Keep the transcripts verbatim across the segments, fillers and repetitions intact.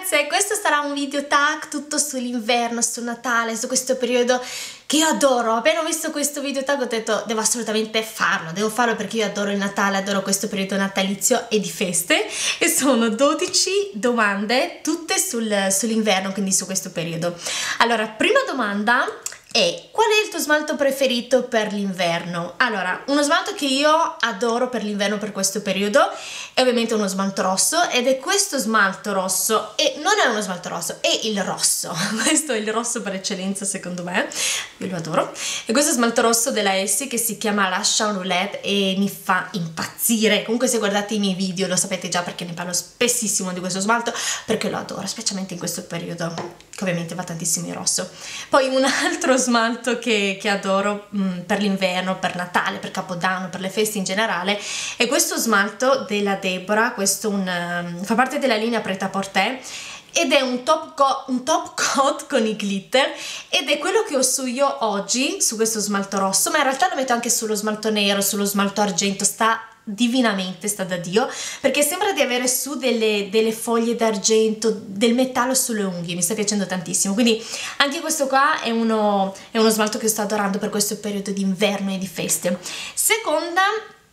ragazze, questo sarà un video tag tutto sull'inverno, sul Natale, su questo periodo che io adoro. Appena ho visto questo video tag ho detto devo assolutamente farlo, devo farlo perché io adoro il Natale, adoro questo periodo natalizio e di feste, e sono dodici domande tutte sul, sull'inverno, quindi su questo periodo. Allora, prima domanda è: qual è il tuo smalto preferito per l'inverno? Allora, uno smalto che io adoro per l'inverno, per questo periodo, è ovviamente uno smalto rosso, ed è questo smalto rosso, e non è uno smalto rosso, è il rosso. Questo è il rosso per eccellenza, secondo me, io lo adoro. E questo smalto rosso della Essie che si chiama Lash on Roulette e mi fa impazzire. Comunque, se guardate i miei video lo sapete già, perché ne parlo spessissimo di questo smalto, perché lo adoro, specialmente in questo periodo che ovviamente va tantissimo in rosso. Poi un altro smalto che, che adoro mh, per l'inverno, per Natale, per Capodanno, per le feste in generale, è questo smalto della Deborah. Questo un, um, fa parte della linea Pret-a-Porter ed è un top, co un top coat con i glitter, ed è quello che ho su io oggi, su questo smalto rosso, ma in realtà lo metto anche sullo smalto nero, sullo smalto argento. Sta divinamente, sta da Dio, perché sembra di avere su delle, delle foglie d'argento, del metallo sulle unghie. Mi sta piacendo tantissimo, quindi anche questo qua è uno, è uno smalto che sto adorando per questo periodo di inverno e di feste. Seconda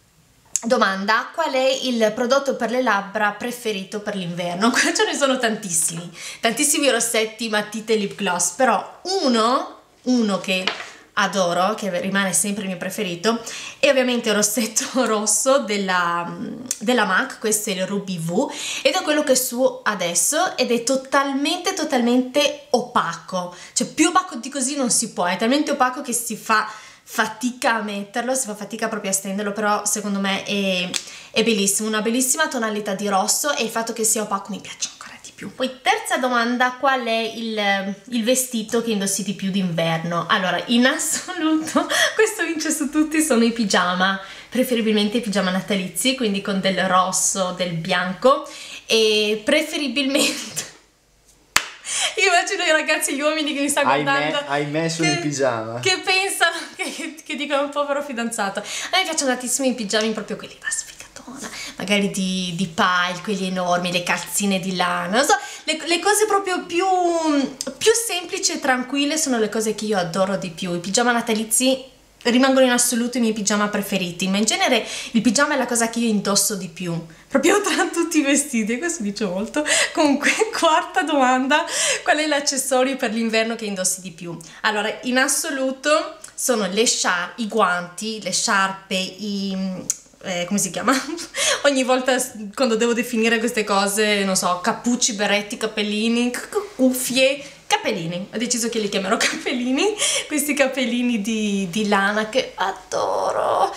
domanda: qual è il prodotto per le labbra preferito per l'inverno? Qua ce ne sono tantissimi, tantissimi rossetti, matite, lip gloss, però uno, uno che adoro, che rimane sempre il mio preferito, è ovviamente il rossetto rosso della, della MAC. Questo è il Ruby V ed è quello che su adesso, ed è totalmente totalmente opaco, cioè più opaco di così non si può, è talmente opaco che si fa fatica a metterlo, si fa fatica proprio a stenderlo, però secondo me è, è bellissimo, una bellissima tonalità di rosso, e il fatto che sia opaco mi piace ancora di più. Poi terza domanda: qual è il, il vestito che indossi di più d'inverno? Allora, in assoluto questo vince su tutti, sono i pigiama, preferibilmente i pigiama natalizi, quindi con del rosso, del bianco, e preferibilmente io immagino i ragazzi, gli uomini che mi stanno guardando, ahimè sono i pigiama, che pensano, che, che dicono un povero fidanzato. A me piacciono tantissimo i pigiami, proprio quelli da sfigatona, magari di, di pile, quelli enormi, le calzine di lana, non so, le, le cose proprio più, più semplici e tranquille sono le cose che io adoro di più. I pigiama natalizi rimangono in assoluto i miei pigiama preferiti, ma in genere il pigiama è la cosa che io indosso di più, proprio tra tutti i vestiti, e questo dice molto. Comunque, quarta domanda: qual è l'accessorio per l'inverno che indossi di più? Allora, in assoluto sono le sciarpe, i guanti, le sciarpe, i... Eh, come si chiama? Ogni volta quando devo definire queste cose, non so, cappucci, berretti, cappellini, cuffie, cappellini, ho deciso che li chiamerò cappellini, questi cappellini di, di lana che adoro.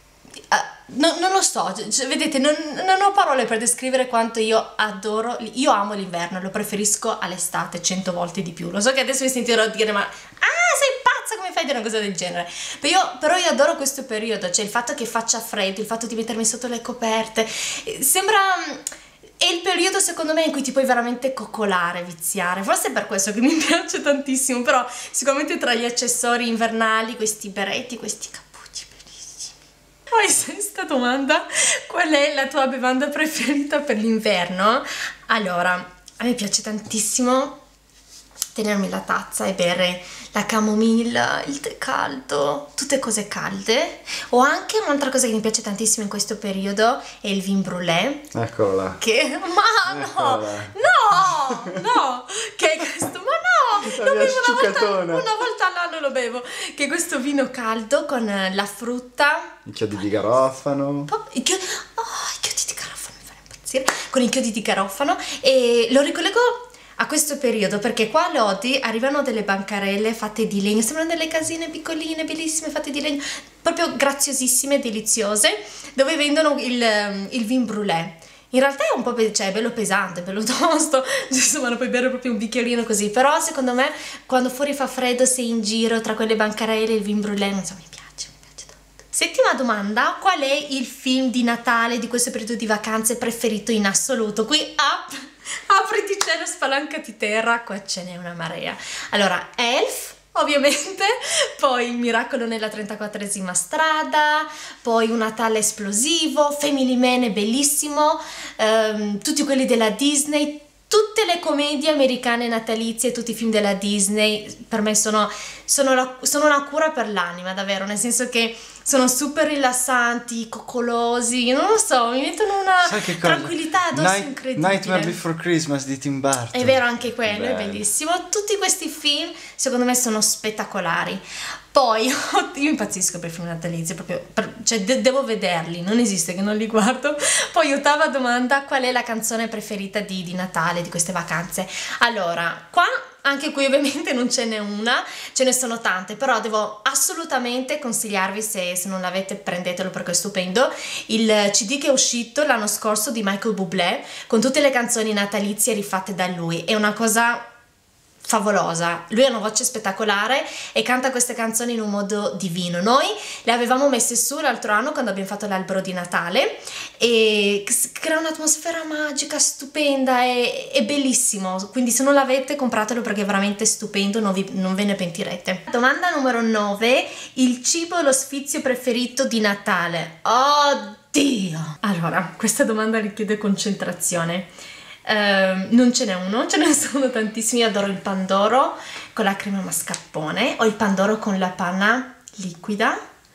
No, non lo so, cioè, vedete, non, non ho parole per descrivere quanto io adoro, io amo l'inverno, lo preferisco all'estate cento volte di più. Lo so che adesso mi sentirò dire: ma ah, sei pazza, come fai a dire una cosa del genere? Però io, però io adoro questo periodo, cioè il fatto che faccia freddo, il fatto di mettermi sotto le coperte, sembra... è il periodo, secondo me, in cui ti puoi veramente coccolare, viziare. Forse è per questo che mi piace tantissimo, però sicuramente tra gli accessori invernali, questi berretti, questi cappucci. Poi, sesta domanda: qual è la tua bevanda preferita per l'inverno? Allora, a me piace tantissimo tenermi la tazza e bere la camomilla, il tè caldo, tutte cose calde. O anche un'altra cosa che mi piace tantissimo in questo periodo è il vin brûlé. Eccola. Che... ma no! Eccola. No! No! Che è questo? Ma no! Lo bevo una volta, sciucatona. una volta all'anno lo bevo. Che è questo vino caldo con la frutta, I chiodi di garofano. I chiodi, oh, i chiodi di garofano mi fanno impazzire. Con i chiodi di garofano, e lo ricollego a questo periodo perché qua a Lodi arrivano delle bancarelle fatte di legno, sembrano delle casine piccoline, bellissime, fatte di legno, proprio graziosissime, deliziose, dove vendono il, il vin brûlé. In realtà è un po', cioè, è bello pesante, bello tosto, insomma non puoi bere proprio un bicchierino così, però secondo me quando fuori fa freddo, sei in giro tra quelle bancarelle, il vin brûlé, non so, mi piace, mi piace tanto. Settima domanda: qual è il film di Natale di questo periodo di vacanze preferito in assoluto? Qui up, apriti cielo, spalancati terra, qua ce n'è una marea. Allora, Elf, ovviamente, poi Il miracolo nella trentaquattresima strada, poi Un Natale esplosivo, Family Man è bellissimo, ehm, tutti quelli della Disney, tutte le commedie americane natalizie, tutti i film della Disney per me sono, sono, la, sono una cura per l'anima, davvero, nel senso che sono super rilassanti, coccolosi, non lo so, mi mettono una tranquillità addosso Night, incredibile. Nightmare Before Christmas di Tim Burton. È vero, anche quello Bello. È bellissimo. Tutti questi film secondo me sono spettacolari. Poi io impazzisco per i film natalizi, proprio per, cioè de devo vederli, non esiste che non li guardo. Poi ottava domanda: qual è la canzone preferita di, di Natale, di queste vacanze? Allora, qua anche qui ovviamente non ce n'è una, ce ne sono tante, però devo assolutamente consigliarvi, se, se non l'avete prendetelo perché è stupendo, il C D che è uscito l'anno scorso di Michael Bublé con tutte le canzoni natalizie rifatte da lui. È una cosa favolosa, lui ha una voce spettacolare e canta queste canzoni in un modo divino. Noi le avevamo messe su l'altro anno quando abbiamo fatto l'albero di Natale e crea un'atmosfera magica, stupenda, e è bellissimo, quindi se non l'avete compratelo perché è veramente stupendo, non, vi, non ve ne pentirete. Domanda numero nove: il cibo o lo sfizio preferito di Natale? Oddio! Allora, questa domanda richiede concentrazione. Uh, non ce n'è uno, ce ne sono tantissimi. Io adoro il pandoro con la crema mascarpone o il pandoro con la panna liquida,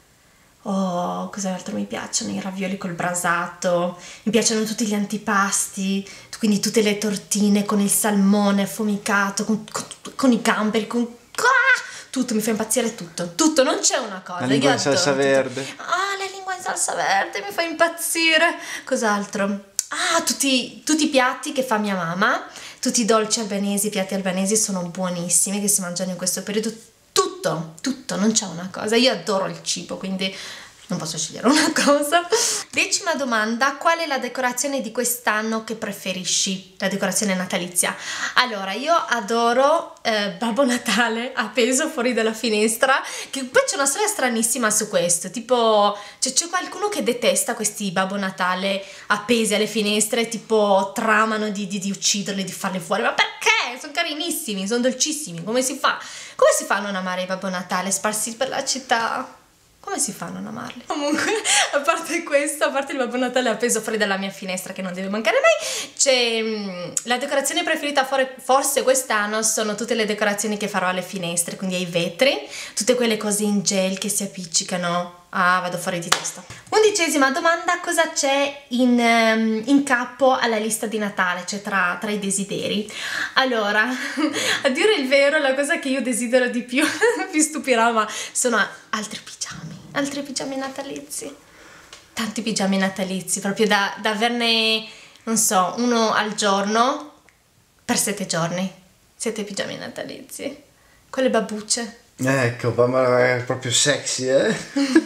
o cos'altro mi piacciono, i ravioli col brasato, mi piacciono tutti gli antipasti, quindi tutte le tortine con il salmone affumicato, con, con, con i gamberi, con ah, tutto, mi fa impazzire tutto, tutto, non c'è una cosa. La lingua in salsa tutto. verde. Ah, la lingua in salsa verde mi fa impazzire. Cos'altro? Ah, tutti, tutti i piatti che fa mia mamma, tutti i dolci albanesi, i piatti albanesi sono buonissimi, che si mangiano in questo periodo. Tutto, tutto, non c'è una cosa. Io adoro il cibo, quindi non posso scegliere una cosa. Decima domanda: qual è la decorazione di quest'anno che preferisci? La decorazione natalizia. Allora, io adoro eh, Babbo Natale appeso fuori dalla finestra, che poi c'è una storia stranissima su questo, tipo c'è qualcuno che detesta questi Babbo Natale appesi alle finestre, tipo tramano di, di, di ucciderli, di farli fuori. Ma perché? Sono carinissimi, sono dolcissimi, come si fa? Come si fa a non amare i Babbo Natale sparsi per la città? Come si fa a non amarli? Comunque, a parte questo, a parte il Babbo Natale appeso fuori dalla mia finestra che non deve mancare mai, c'è mh, la decorazione preferita for forse quest'anno sono tutte le decorazioni che farò alle finestre, quindi ai vetri, tutte quelle cose in gel che si appiccicano. Ah, vado fuori di testa. Undicesima domanda: cosa c'è in, um, in capo alla lista di Natale, cioè tra, tra i desideri? Allora, a dire il vero, la cosa che io desidero di più, vi stupirà, ma sono altri pigiami, altri pigiami natalizi. Tanti pigiami natalizi, proprio da, da averne, non so, uno al giorno per sette giorni. Sette pigiami natalizi. Con le babbucce. Ecco, ma è proprio sexy, eh?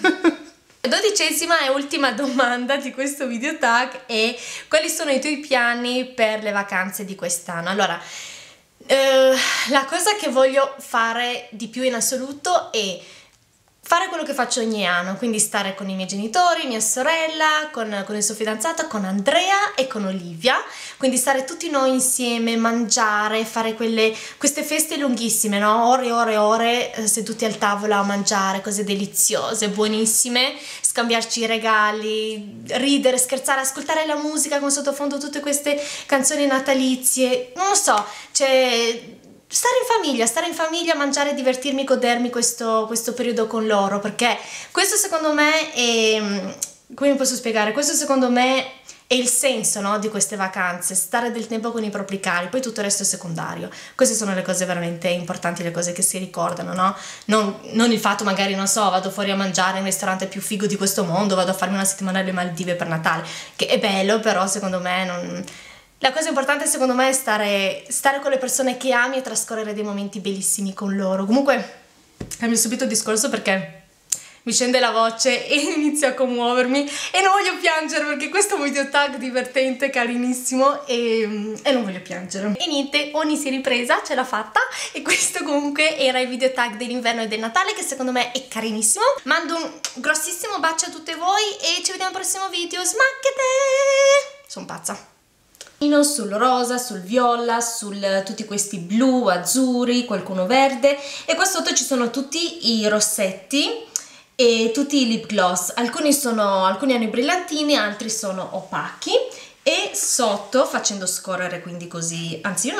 Dodicesima e ultima domanda di questo video tag è: quali sono i tuoi piani per le vacanze di quest'anno? Allora, eh, la cosa che voglio fare di più in assoluto è fare quello che faccio ogni anno, quindi stare con i miei genitori, mia sorella, con, con il suo fidanzato, con Andrea e con Olivia, quindi stare tutti noi insieme, mangiare, fare quelle, queste feste lunghissime, no? Ore e ore e ore eh, seduti al tavolo a mangiare cose deliziose, buonissime, scambiarci i regali, ridere, scherzare, ascoltare la musica con sottofondo tutte queste canzoni natalizie, non lo so, c'è... Stare in famiglia, stare in famiglia, mangiare, divertirmi, godermi questo, questo periodo con loro, perché questo secondo me è, come posso spiegare, questo secondo me è il senso, no, di queste vacanze, stare del tempo con i propri cari, poi tutto il resto è secondario. Queste sono le cose veramente importanti, le cose che si ricordano, no? Non, non il fatto magari, non so, vado fuori a mangiare in un ristorante più figo di questo mondo, vado a farmi una settimana alle Maldive per Natale, che è bello, però secondo me non... La cosa importante secondo me è stare, stare con le persone che ami e trascorrere dei momenti bellissimi con loro. Comunque cambio subito il discorso perché mi scende la voce e inizio a commuovermi e non voglio piangere perché questo è un video tag divertente, carinissimo e, e non voglio piangere. E niente, Oni si è ripresa, ce l'ha fatta e questo comunque era il video tag dell'inverno e del Natale che secondo me è carinissimo. Mando un grossissimo bacio a tutte voi e ci vediamo al prossimo video. Smacchete! Sono pazza. Sul rosa, sul viola, su tutti questi blu, azzurri, qualcuno verde e qua sotto ci sono tutti i rossetti e tutti i lip gloss. Alcuni, sono, alcuni hanno i brillantini, altri sono opachi e sotto facendo scorrere, quindi così, anzi io